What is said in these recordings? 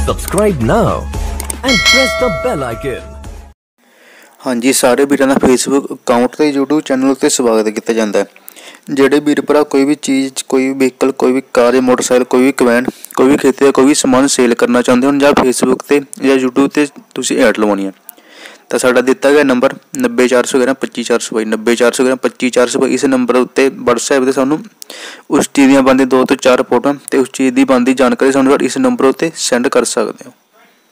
Subscribe now and press the bell icon. हाँ जी, सारे वीरों का फेसबुक अकाउंट ते यूट्यूब चैनल ते स्वागत किया जाता है। ਜਿਹੜੇ ਵੀਰ ਭਰਾ कोई भी चीज़, कोई भी व्हीकल, कोई भी कार या मोटरसाइकिल, कोई भी कवैन, कोई भी खेती का कोई भी समान सेल करना चाहते हो या फेसबुक ते या यूट्यूब ते तुसीं ऐड लवानी है तो साडा दिता गया नंबर 9041125422 9041125422। इस नंबर उत्ते WhatsApp ते सानू उस चीज़ दी बनदी 2 ਤੋਂ 4 फोटो ते उस चीज़ की बनदी जानकारी सानू इस नंबर उत्ते सेंड कर सकते हो।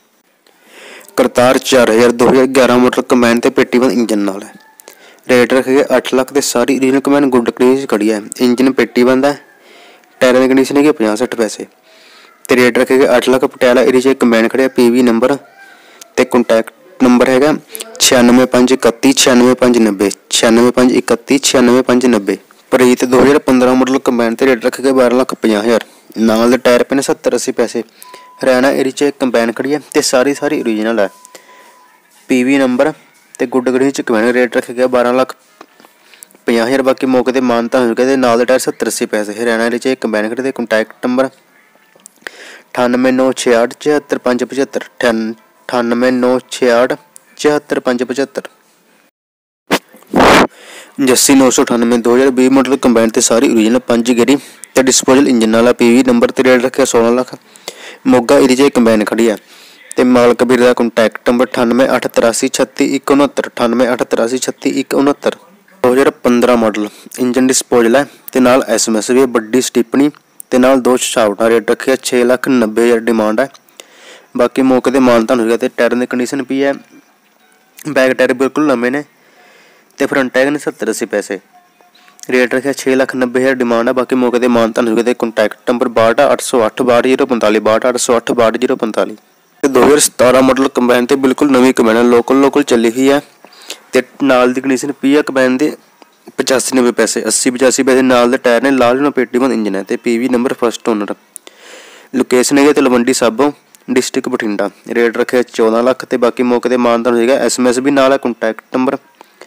करतार 4000 2011 मॉडल कम्बाइन ते पेटी बंद इंजन नाल है। रेट रखे गए 8 लाख ते सारी ओरिजिनल कम्बाइन गुड कंडीशन खड़ी है। इंजन पेटी बंद है। टायर की कंडीशन है 50-60 पैसे ते रेट रखे गए 8 लाख। पटियाला एरिया कम्बाइन खड़े PV नंबर ते कॉन्टैक्ट नंबर है 965131 9659 9651 प्रीत 2015 मॉडल कम्बाइन ते रेट रखे गए 12,50,000। नाल दे टायर पे 70-80 पैसे। हरियाणा एरिया कम्बाइन खड़ी है ते सारी ओरिजिनल है। PV नंबर ते गुड कंडीशन कम्बाइन। रेट रखे गया 12,50,000। बाकी मौके ते मानता हो गए नाल दे टायर 70-80 पैसे। हरियाणा एरिया कम्बाइन खड़ी ते contact number 9896 74575 9896 74575। Jassi 998 2020 model combine ते सारी ओरिजिनल 5 गेरी ते डिस्पोजल इंजन वाला PV नंबर ते रेट रखे 16 लाख। मोगा एरिया कम्बाइन खड़ी है ते मालक वीर दा contact number 9883363169 9883363169। 2015 model engine disposal है ते नाल SMS भी बड़ी स्टिपनी ते नाल 2 छावटा। रेट रखे 6,90,000 डिमांड है। बाकी मौके ते मानतान हो गया ते टायर दी कंडीशन भी है। बैक टायर बिल्कुल नवे ने ते फ्रंट टायर ने 70-80 पैसे। रेट रखे 6,90,000 डिमांड है। बाकी मौके ते मानतान हो गया ते कॉन्टैक्ट नंबर 62,808 62,045 62,808 62,045। 2017 मॉडल कम्बाइन ते बिल्कुल नवी कम्बाइन लोकल चली हुई है ते नाल दी कंडीशन पी है कम्बाइन दे 85-90 पैसे 80-85 पैसे। नाल दे टायर ने लाल पेटी बंद इंजन है ते PV number first owner. Location है तलवंडी साबो डिस्ट्रिक्ट बठिंडा। रेट रखे 14 लाख ते बाकी मौके ते मानतान हो जाएगा। SMS भी नाल है। Contact number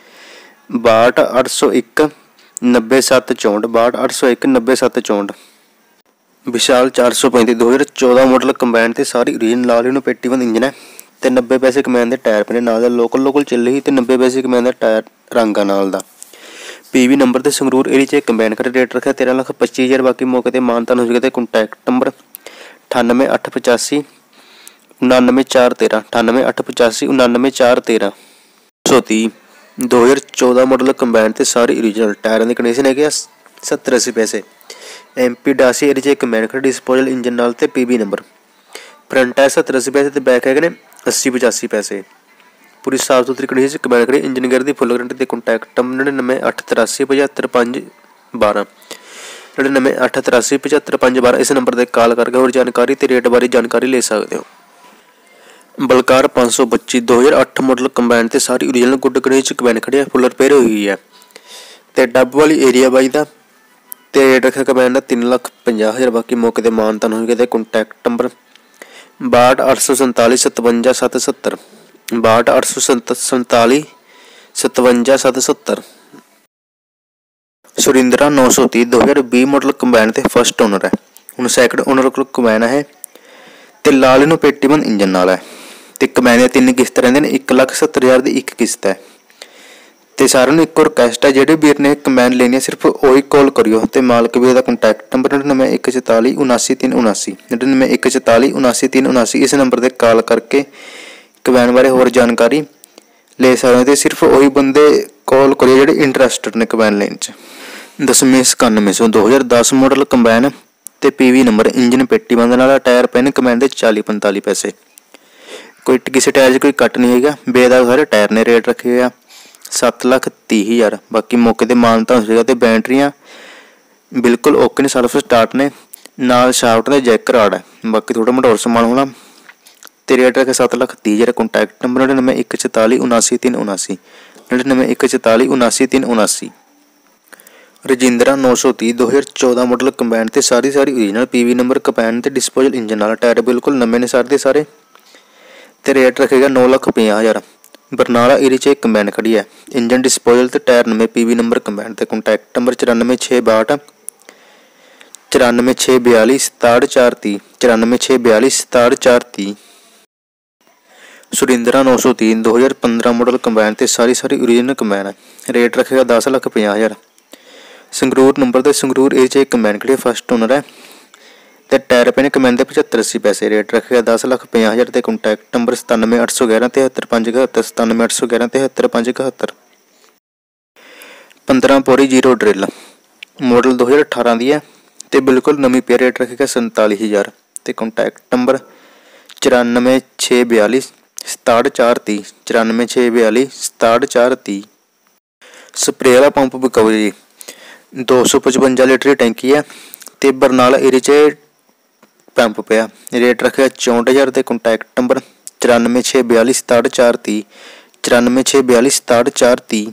62,801 9764 62,801 9764। Vishal 435 2014 model combine ते सारी ओरिजिनल लाल पेटी बंद इंजन है ते 90 पैसे कम्बाइन दे टायर पे नाल लोकल चली ही ते 90 पैसे कम्बाइन दा टायर रंगा नाल दा। PV नंबर ते संगरूर एरिया कम्बाइन खड़े। रेट रखा 13,25,000। बाकी मौके ते मानतान हो गया ते कॉन्टैक्ट नंबर 98,885 99,413 98,885 99,413। 130 2014 मॉडल कम्बाइन ते सारी ओरिजिनल टायर की कंडीशन है 70-80 पैसे। MP डासी एरिया कम्बाइन खड़े डिस्पोजल इंजन नाल ते PV नंबर। फ्रंट टायर 70-80 पैसे ते बैक है 80-85 पैसे। पूरी साफ सुथरी कंडीशन कम्बाइन खड़ी। इंजन गेयर दी फुल गारंटी ते कॉन्टैक्ट नंबर 99,883 75,512 99,883 75,512। इस नंबर पर कॉल करके और जानकारी ते रेट बारे जानकारी ले सकते हो। बलकार 525 2008 मॉडल कम्बाइन ते सारी ओरिजिनल गुड कंडीशन कम्बाइन खड़ी है। फुल रिपेयर हुई है ते डब वाली एरिया बाई दा ते रेट रखा कम्बाइन का 3,50,000। बाकी मौके ते मानतान हो गया। Contact number 62,847 57,770 62,847 57,770। Surindra 930 2020 model combine ते फर्स्ट ओनर है। हुण सैकंड ओनर को कम्बाइन है ते लाल नूं पेटी बंद इंजन नाल है ते कम्बाइन दी 3 किस्त रहिंदे ने 1,70,000 दी 1 किस्त है ते सारिआं नूं इक्को रिक्वेस्ट है जिहड़े वीर ने कम्बाइन लेनी है सिर्फ ओही कॉल करियो ते मालक वीर दा कॉन्टैक्ट नंबर 99,144 79,379 99,144 79,379। इस नंबर पर कॉल करके कम्बाइन बारे होर जानकारी ले सकते हो। सिर्फ वही बंदे कॉल करियो जिहड़े इंटरस्टेड ने कम्बाइन लेने च। 10,91 2010 मॉडल कम्बाइन ते PV नंबर। इंजन पेटी बंद नाल टायर पे कम्बाइन दे 40-45 पैसे। कोई किसी टायर कोई कट नहीं है। बेदाग सारे टायर ने। रेट रखे गया 7,30,000। बाकी मौके ते मानता हो जाएगा ते बैटरियां बिल्कुल ओके ने सर्फ स्टार्ट ने नाल शाफ्ट दे जैक राड है। बाकी थोड़ा मोटा और समान होना ते रेट रखे 7,30,000। Contact number 99,144 79,379 99,144 79,379। Rajindra 930 2014 model combine ते सारी ओरिजिनल PV नंबर कम्बाइन ते डिस्पोजल इंजन वाला। टायर बिल्कुल नवे ने सारे ते रेट रखेगा 9,50,000। बरनाला एरिया कम्बाइन खड़ी है। इंजन डिस्पोजल ते टायर नवे PV नंबर कम्बाइन ते contact number 94,662 94 642 67 430 94 642 67 430। Surindra 903 2015 model combine ते सारी ओरिजिनल कंबाइन है। रेट रखेगा 10,50,000। संगरूर नंबर ते संगरूर ए च कंबाइन खड़ी फर्स्ट ओनर है ते टायर पे ने कंबाइन के 75-80 पैसे। रेट रखेगा 10,50,000 ते कॉन्टैक्ट नंबर 97 811 73 571 97 811 73 571। 15 पोरी जीरो ड्रिल मॉडल 2018 दी है ते बिल्कुल नवी पे। रेट रखेगा 47,000 ते कॉन्टैक्ट नंबर 94 642 67 430 94 642 67 430। स्प्रे वाला पंप बिकाऊ जी 255 लीटर की टैंकी है ते बरनाला एरिया च पंप पिया। रेट रखेगा 64,000 ते contact number 94 642 67 430 94 642 67 430।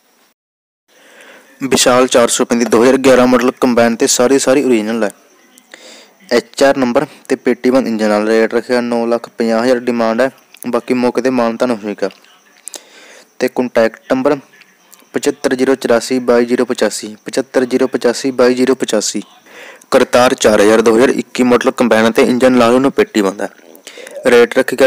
Vishal 435 2011 model combine ते सारी ओरिजिनल है। HR नंबर ते पेटी बंद इंजन वाला। रेट रखेगा 9,50,000 डिमांड है, बाकी मौके ते मानतान होएगा ते contact number 75 084 22 085 75 085 22 085। Kartar 4000 2021 model combine ते इंजन लाल ਨੂੰ पेटी बंद है। रेट रखेगा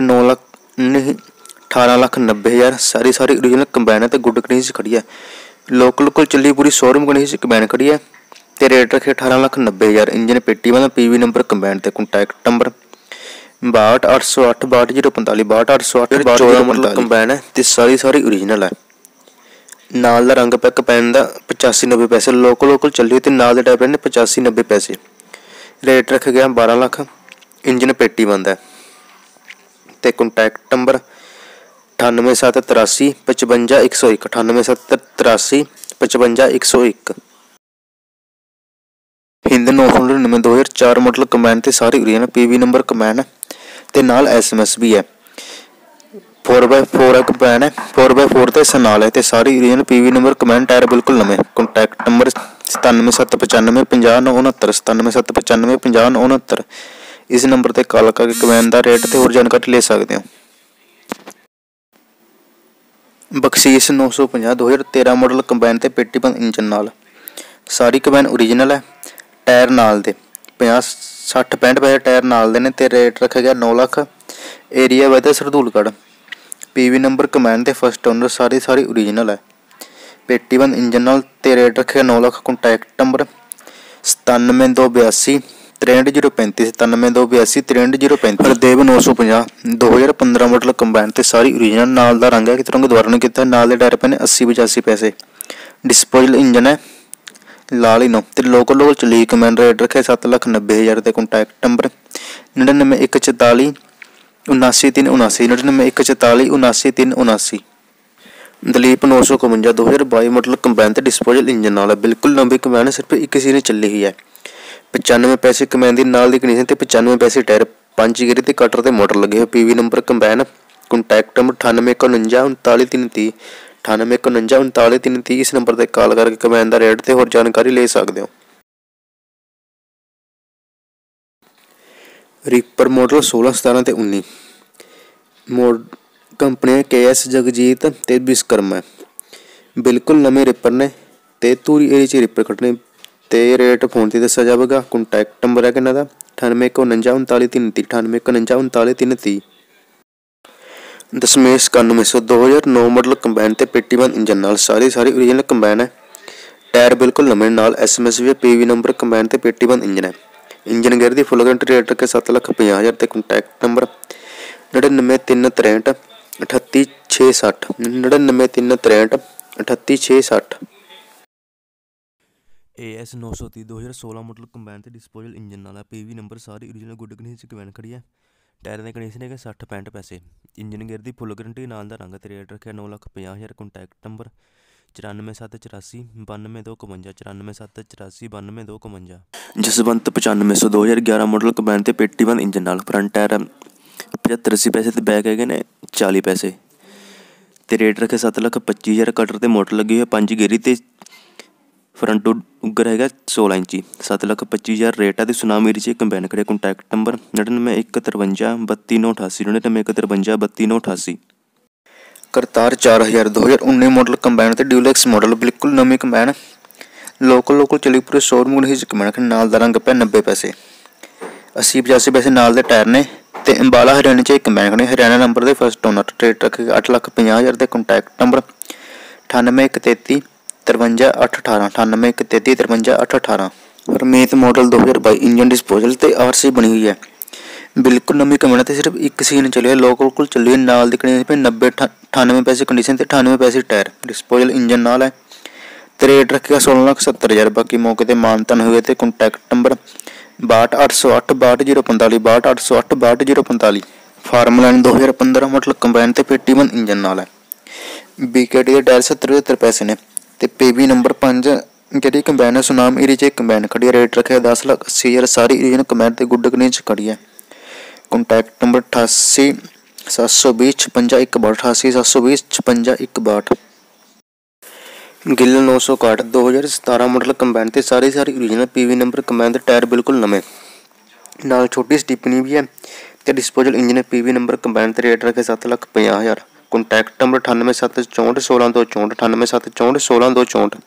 18,90,000। सारी ओरिजिनल कंबाइन है ते गुड कंडीशन खड़ी है। लोकल को चली पूरी शोरूम कंडीशन कंबाइन खड़ी है ते रेट रखे 18,90,000। इंजन पेटी बंद PV नंबर कंबाइन ते कॉन्टैक्ट नंबर 62 808 62 045 62 808 14 मॉडल कंबाइन है ते सारी ओरिजिनल है। नाल दा रंग पैक पैन दा 85-90 पैसे। लोकल चली ते नाल दे टाइप ने 85-90 पैसे। रेट रखा गया 12 लाख। इंजन पेटी बंद है ते contact number 98 783 55 101 98 783 55 101। Hind 999 2004 model combine ते सारी ओरिजिनल PV नंबर कंबाइन है ते नाल SMS भी है। 4x4 कंबाइन है 4x4 ते नाल है ते सारी original PV number combine. Tyre बिल्कुल नवे। Contact number 97 795 50 969 97 795 50 969। इस नंबर ते कॉल करके कंबाइन दा रेट ते होर जानकारी ले सकते हो। बख्शीश 950 2013 मॉडल कंबाइन ते पेटी बंद इंजन नाल। सारी कंबाइन ओरिजिनल है। टायर नाल दे 50 60 65 पैसे टायर नाल दे ने ते रेट रखा गया 9 लाख। एरिया वैदा सरदूलगढ़। PV नंबर कंबाइन ते फर्स्ट ओनर सारी ओरिजिनल है। पेटी बंद इंजन नाल ते रेट रखे 9 lakh. Contact number 97 282 63 035 97 282 63 035। Hardev 950 2015 model combine ते सारी ओरिजिनल। नाल दा रंग है कि रंग दोबारा नहीं किया। नाल दे टायर पे ने 80-85 पैसे। डिस्पोजल इंजन है लाल ही नो ते लोकल चली कंबाइन। रेट रखे 7,90,000 ते contact number 99 144 79 379 99 144 79 379। Dalip 951 2022 model combine ते डिस्पोजल इंजन नाल है। बिल्कुल नवी कंबाइन सिर्फ एक सीने चली हुई है। 95 पैसे कंबाइन दी नाल दी कंडीशन ते 95 पैसे टायर 5 गियर ते कटर ते मोटर लगे हुए। PV number combine. Contact number 98 149 39 330 98 149 39 330। इस नंबर ते कॉल करके कंबाइन दा रेट ते होर जानकारी ले सकते हो। रीपर मॉडल 16 17 ते 19 कंपनी KS जगजीत ते विश्वकर्मा है। बिल्कुल नवे रीपर ने ते धूरी एरिया च रीपर कटने ते रेट फोन से दसा जाएगा। कॉन्टैक्ट नंबर है किन्ना दा 98 149 39 330 98 149 39 330। दशमेश 91 2009 मॉडल कंबाइन ते पेटी बंद इंजन नाल। सारी ओरिजिनल कंबाइन है। टायर बिल्कुल नवे नाल SMS भी। PV नंबर कंबाइन ते पेटी बंद इंजन है। इंजन गेयर दी फुल गारंटी। रेट रखे 7,50,000 ते contact number 99 363 38 660 99 363 38 660। AS 930 2016 model combine ते डिस्पोजल इंजन वाला। PV नंबर सारी ओरिजिनल गुड कंडीशन कंबाइन खड़ी है। टायर की कंडीशन है 60 65 पैसे। इंजन गेयर दी फुल गारंटी नाल दा रंग ते रेट रखे 9,50,000। Contact number 94 784 92 251 94 784 92 251। Jaswant 95 2011 model combine ते पेटी बंद इंजन नाल। फ्रंट टायर 75-80 पैसे ते बैक है 40 पैसे ते रेट रखे 7,25,000। कटर ते मोटर लगी हुई है 5 गियरी ते फ्रंट उगर है 16 इंची 7,25,000 रेट है। सुनाम एरिया च कंबाइन खड़े। Contact number 99 153 32 988 99 153 32 988। Kartar 4000 2019 model combine ते ड्यूलैक्स मॉडल बिल्कुल नवी कंबाइन लोकल चली पूरे शोरूम नहीं कंबाइन खड़ी। नाल दा रंग पिया 90 पैसे। 80-85 पैसे नाल दे टायर ने। ते अंबाला हरियाणा च कंबाइन खड़ी। हरियाणा नंबर दे फर्स्ट ओनर। रेट रखेगा 8,50,000 ते कॉन्टैक्ट नंबर 9813 53 818 9813 53 818। रमेत मॉडल 2022 इंजन डिस्पोजल ते आरसी बनी हुई है। बिल्कुल नवी कंबाइन ते सिर्फ एक सीन चली है। लोकल चली है। नाल दी कंडीशन पे 90-98 पैसे कंडीशन ते 98 पैसे टायर। डिस्पोजल इंजन नाल है ते रेट रखेगा 16,70,000। बाकी मौके ते मानतान हुए ते contact number 62 808 62 045 62 808 62 045। Farmland 2015 model combine ते 51 इंजन नाल है। बीकेटी के टायर 70-75 पैसे ने ते पीवी नंबर 5 जी कंबाइन है। सुनाम एरिया च कंबाइन खड़ी है। रेट रखे 10,80,000। सारी इंजन कंबाइन ते गुड कंडीशन खड़ी है। Contact number 88 720 56 162 88 720 56 162। Gill 961 2017 model combine ते सारी ओरिजिनल पीवी नंबर कंबाइन ते टायर बिल्कुल नवे नाल छोटी स्टिपनी भी है ते डिस्पोजल इंजन है। पीवी नंबर कंबाइन ते रेट रखे 7,50,000। Contact number 9874 16264 9874 16264।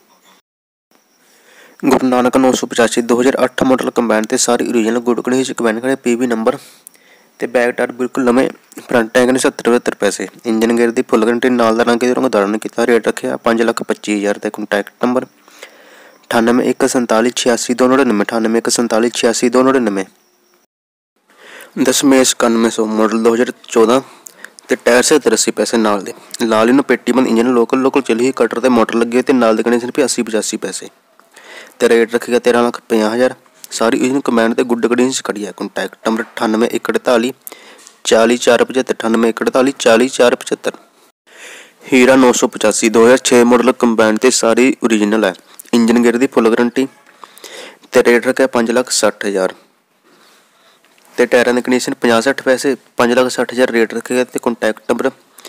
Guru Nanak 985 2008 model combine ते सारी ओरिजिनल गुड कंडीशन कंबाइन खड़े। पीवी नंबर ते बैक टायर बिल्कुल नवे। फ्रंट टैंक ने 70-75 पैसे। इंजन गेयर दी फुल गारंटी। नाल दा रंग दाड़ा नहीं किया। रेट रखे 5,25,000 ते कॉन्टैक्ट नंबर 981448 86 299 981448 86 299। दशमेश 9100 मॉडल 2014 ते टायर 70-80 पैसे नाल दे। लाल इनो पेटी बंद इंजन लोकल चली कटर ते मोटर लगे ते नाल दी कंडीशन भी 80-85 पैसे ते रेट रखेगा 13,50,000। सारी इंजन कंबाइन ते गुड कंडीशन खड़ी है। Contact number 98 148 40 475 98 148 40 475। Heera 985 2006 model combine ते सारी ओरिजिनल है। इंजन गेयर दी फुल गारंटी ते रेट रखा 5,60,000 ते टायरां दी कंडीशन 50-60 पैसे 5,60,000 रेट रखेगा। ते contact number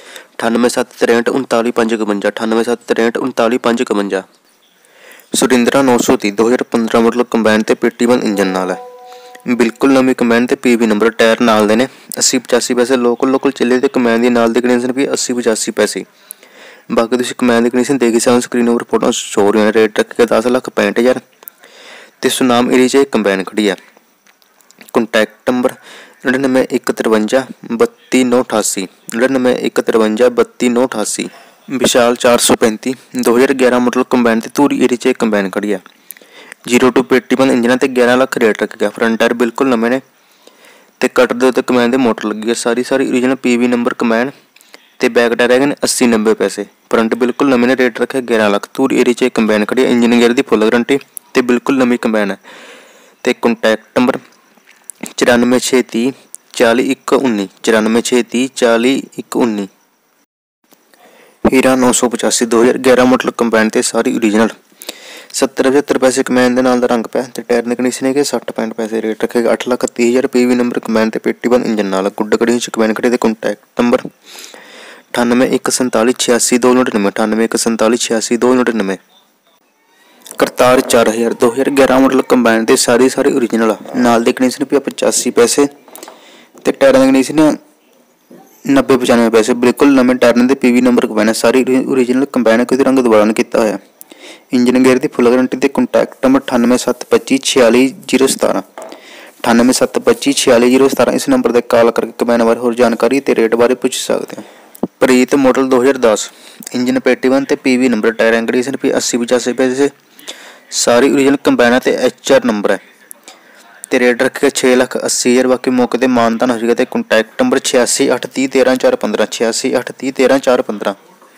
98 763 39 552 98 763 39 552। Surindra 930 2015 model combine ते पेटी बंद इंजन नाल है। बिल्कुल नवी कंबाइन ते पीवी नंबर टायर नाल दे ने। 80-85 पैसे लोकल चले ते कंबाइन दी नाल दी कंडीशन भी 80-85 पैसे। बाकी तुसीं कंबाइन दी कंडीशन देखी सकदे स्क्रीन उपर फोटो शो हो रही है। रेट रखेगा 10,65,000 ते सुनाम एरिया च कंबाइन खड़ी है। Contact number 99 153 32 988 99 153 32 988। Vishal 435 2011 model combine ते धूरी एरिया च कंबाइन खड़ी है। 02 पेटी बंद इंजन ते 11 लाख रेट रखेगा। फ्रंट टायर बिल्कुल नवे ने ते कटर दे उत्ते कंबाइन दे मोटर लगी है। सारी ओरिजिनल पीवी नंबर कंबाइन ते बैक टायर है 80-90 पैसे। फ्रंट बिल्कुल नवे ने रेट रखे 11 लाख। धूरी एरिया च कंबाइन खड़ी है। इंजन गेयर दी फुल गारंटी ते बिल्कुल नवी कंबाइन है। ते contact number 94 630 40 119 94 630 40 119। Heera 985 2011 model combine ते सारी ओरिजिनल 70-75 पैसे कंबाइन दे नाल दा रंग पिया ते टायर दी कंडीशन है 60-65 पैसे। रेट रखेगा 8,30,000। पीवी नंबर कंबाइन ते पेटी बंद इंजन नाल गुड कंडीशन कंबाइन खड़ी ते contact number 98 147 86 299 98 147 86 299। Kartar 4000 2011 model combine ते सारी ओरिजिनल नाल दी कंडीशन भी 85 पैसे ते टायर दी कंडीशन 90-95 पैसे। बिल्कुल नवे टायर दे पीवी नंबर कंबाइन सारी ओरिजिनल कंबाइन कोई रंग दोबारा नहीं किया होया। इंजन गेयर दी फुल गारंटी ते कॉन्टैक्ट नंबर 98 725 46 017 98 725 46 017। इस नंबर पर कॉल करके कंबाइन बारे होर जानकारी ते रेट बारे पूछ सकते हैं। प्रीत मॉडल 2010 इंजन पेटी बंद ते पीवी नंबर टायर दी कंडीशन भी 80-85 पैसे। सारी ओरिजिनल कंबाइन ते HR नंबर है ते रेट रखेगा 6,80,000। बाकी मौके ते मानतान हो जाएगा। ते कॉन्टैक्ट नंबर 86 830 13 415 86 830 13 415।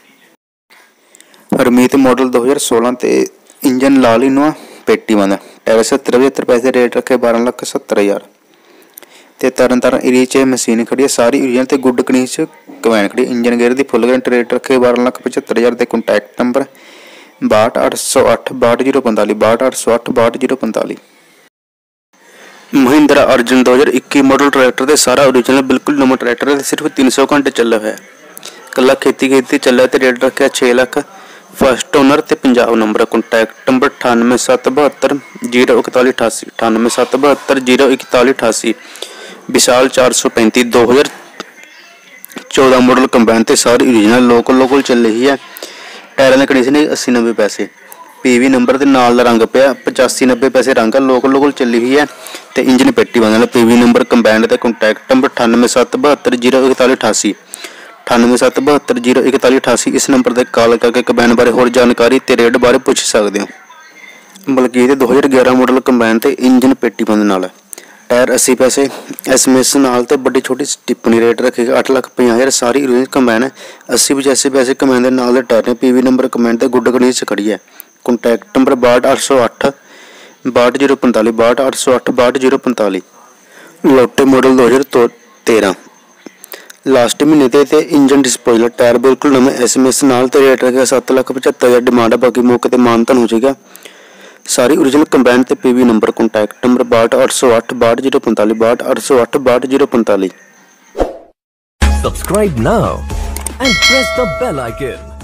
हरमीत मॉडल 2016 ते इंजन लाल इनोवा पेटी बंद टायर 70-75 पैसे। रेट रखे 12,70,000 ते तरन एरिया च मशीन खड़ी है। सारी ओरिजिनल ते गुड कंडीशन कंबाइन खड़ी। इंजन गेयर दी फुल गारंटी। रेट रखे 12,75,000 ते contact number 62 808 62 045 62 808 62 045। Mahindra Arjun 2021 model tractor ते सारा ओरिजिनल बिल्कुल नवा ट्रैक्टर है। सिर्फ 300 घंटे चला हुआ है। कला खेती चला ते रेट रखा 6 लाख। फर्स्ट ओनर ते Punjab number. Contact number 98 772 041 88 98 772 041 88। Vishal 435 2014 model combine ते सारी ओरिजिनल लोकल चल रही है। टायर की कंडीशन 80-90 पैसे। PV ਨੰਬਰ ਦੇ ਨਾਲ ਦਾ ਰੰਗ ਪਿਆ 8590 ਪੈਸੇ ਰੰਗ ਆ, ਲੋਕਲ ਚੱਲੀ ਹੋਈ ਹੈ ਤੇ ਇੰਜਨ ਪੇਟੀ ਬੰਦ ਨਾਲ। PV ਨੰਬਰ ਕੰਬਾਈਨ ਤੇ ਕੰਟੈਕਟ ਨੰਬਰ 9877720088 9877720088। ਇਸ ਨੰਬਰ ਤੇ ਕਾਲ ਕਰਕੇ ਕੰਬਾਈਨ ਬਾਰੇ ਹੋਰ ਜਾਣਕਾਰੀ ਤੇ ਰੇਟ ਬਾਰੇ ਪੁੱਛ ਸਕਦੇ ਹੋ। ਬਲਕਿ ਇਹ 2011 ਮਾਡਲ ਕੰਬਾਈਨ ਤੇ ਇੰਜਨ ਪੇਟੀ ਬੰਦ ਨਾਲ ਹੈ। टायर 80 पैसे SMS नाल ते बड़ी छोटी टिप्पणी रेट रखेगा 8,50,000। सारी ओरिजिनल कंबाइन है। 80-85 पैसे कंबाइन दे नाल दे टायर ने। PV नंबर कंबाइन ते गुड कंडीशन च खड़ी है। Contact number 6208 62045 6208 62045। लोटे मॉडल 2013 लास्ट महीने ते इंजन डिस्पोजल टायर बिल्कुल नवे। SMS नाल ते रेट रखेगा 7,75,000 डिमांड है। बाकी मौके ते मानतान हो जाएगा। सारी ओरिजिनल कंबाइन ते PV number contact number 6208 62045 6208 62045। Subscribe now and press the bell icon.